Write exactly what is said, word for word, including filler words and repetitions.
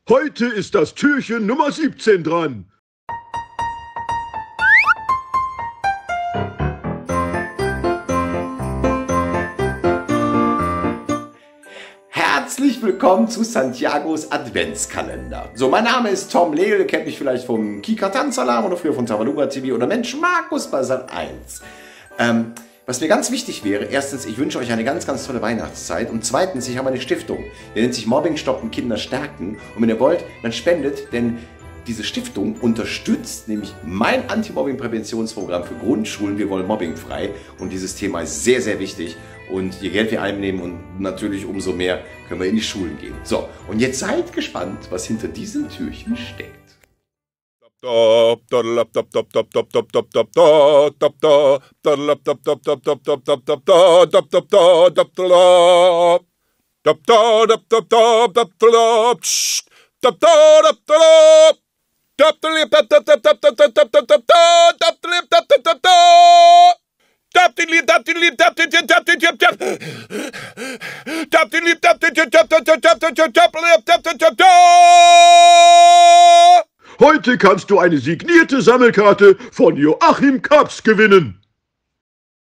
Heute ist das Türchen Nummer siebzehn dran. Herzlich willkommen zu Santiagos Adventskalender. So, mein Name ist Tom Lehl, ihr kennt mich vielleicht vom Kika Tanzalarm oder früher von Tabaluga T V oder Mensch Markus bei Sat eins. Ähm, was mir ganz wichtig wäre, erstens, ich wünsche euch eine ganz, ganz tolle Weihnachtszeit und zweitens, ich habe eine Stiftung, die nennt sich Mobbing stoppen, Kinder stärken und wenn ihr wollt, dann spendet, denn diese Stiftung unterstützt nämlich mein Anti-Mobbing-Präventionsprogramm für Grundschulen. Wir wollen mobbingfrei und dieses Thema ist sehr, sehr wichtig. Und je Geld wir einnehmen und natürlich umso mehr können wir in die Schulen gehen. So, und jetzt seid gespannt, was hinter diesem Türchen steckt. Heute kannst du eine signierte Sammelkarte von Joachim Kaps gewinnen.